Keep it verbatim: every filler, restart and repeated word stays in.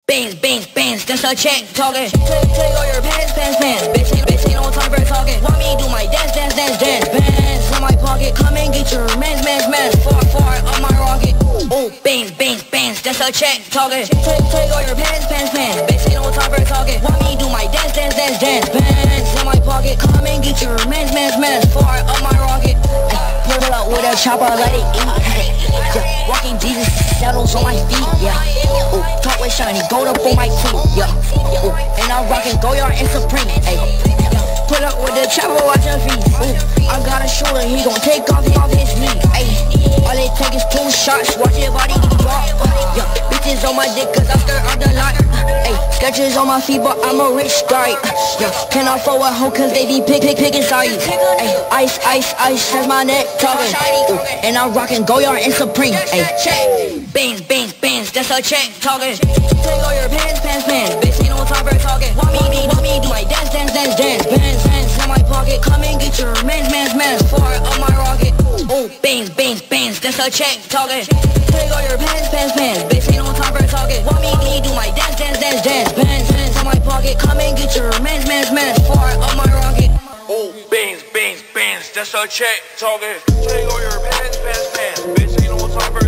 Bands, bands, bands, that's a check talking. Take, take all your pants, pants, pants. Bitch, ain't, bitch, ain't no time for talking. Want me do my dance, dance, dance, dance. Bands in my pocket, come and get your mans, mans, mans. Far, far on my rocket. Oh, bands, bands, bands, that's a check talking. Take, take all your pants, pants, pants. Bitch, ain't no time for talking. Want me do my dance, dance, dance, dance. Bands in my pocket, come and get your mans, mans, mans. Far on my rocket. Pull it up with a chopper, let it eat. Yeah, walking Jesus, saddles on my feet. Yeah, ooh, talk with shiny, gold up on my teeth. Yeah, ooh, and I'm rocking Goyard and Supreme. Ay, pull up with the chopper, watch your feet. Ooh, I got a shoulder, he gon' take off, off his knee. Ay, all they take is two shots, watch your body drop. Yeah, bitches on my dick, cause I skirt out the lot. Ay, sketches on my feet, but I'm a rich guy. Yeah, can I throw a hoe, cause they be pick, pick, picking size. Ay, ice, ice, ice, that's my neck talking. Ooh, and I'm rocking Goyard and Supreme. Ay, bands, bands, bands, that's a check talking. Take all your pants, pants, pants. Bitch, ain't no time for talking. Want me, me, want me, do my dance, dance, dance, dance. Bands, bands in my pocket, come and get your mans, mans, mans. Far on my rocket. Oh, bands, bands, bands, that's a check talking. Take all your pants, pants, pants. Bitch, ain't no time for talking. Want me, me, do my dance, dance, dance, dance. Bands, bands in my pocket, come and get your mans, mans, mans. Far on my rocket. Oh, bands, bands, bands, that's a check talking. Take all your pants, pants, pants. Bitch, ain't no time for